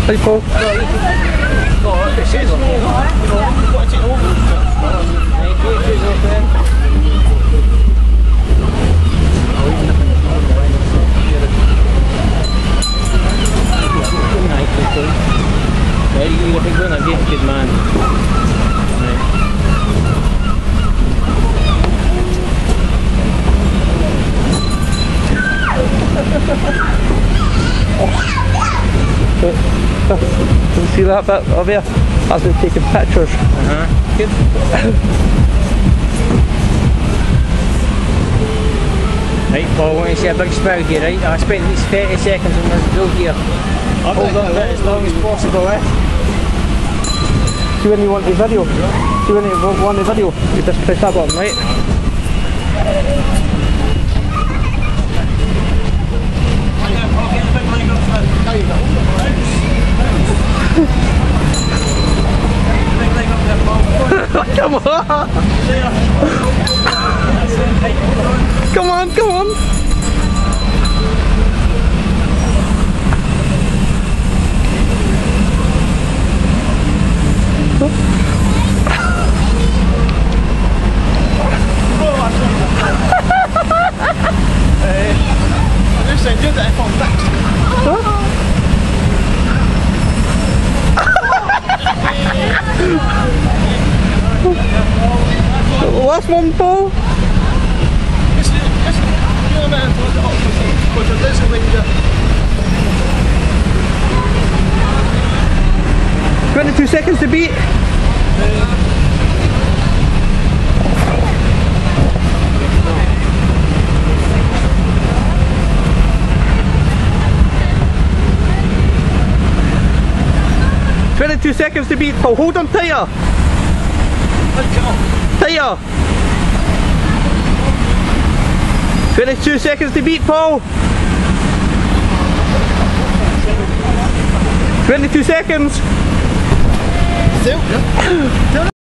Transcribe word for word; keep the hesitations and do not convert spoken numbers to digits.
Hi Paul. No, it says on here, you know, you've got to take over. Very good, I think we're not getting good man. Can you see that bit over there? That's been taking pictures. Uh-huh. Good. Right, Paul, I want to see a big spell here, right? I spent at least thirty seconds on this drill here. Hold on to it as long as possible, eh? See when you want the video? See when you want the video? You just press that button, right? Come on! Come on, come on! Last one, Paul. Twenty-two seconds to beat. Twenty-two seconds to beat, Paul. Hold on tighter. Tighter. Twenty-two seconds to beat, Paul. Twenty-two seconds.